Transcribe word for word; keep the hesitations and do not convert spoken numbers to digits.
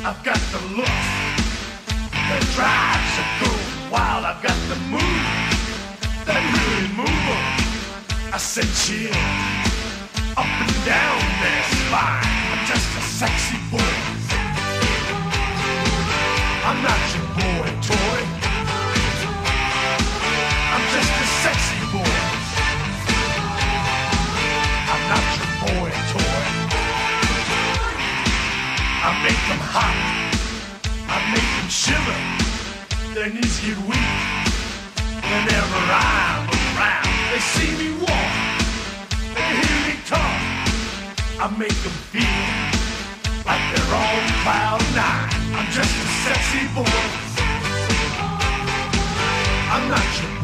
I've got the look that drives a girl wild. I've got the move that really move 'em. I said chill up and down their spine. I'm just a sexy boy. I'm not your boy toy. I'm just a sexy boy. I'm not your boy toy. I make them hot. I make them shiver. Their knees get weak whenever I'm around. They see me walk. They hear me talk. I make them feel like they're on cloud nine. I'm just a sexy boy. I'm not your